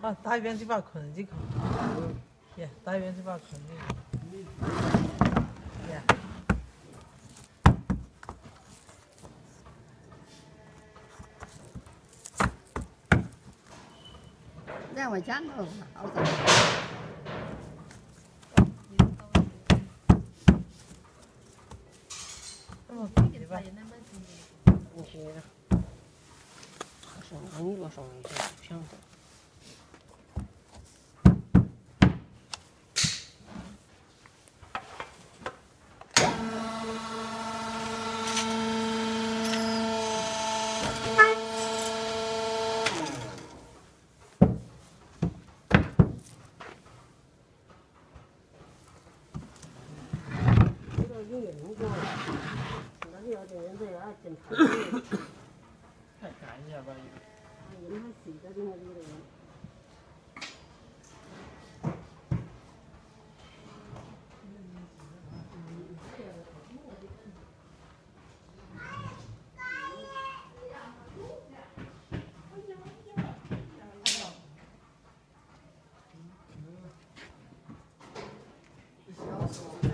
好，打一边就把困进去。耶，打一边就把困进去。耶。 在我家呢，好的。 这么低的吧？ 你学的，上你了上一下，想的。 太干一下吧，有。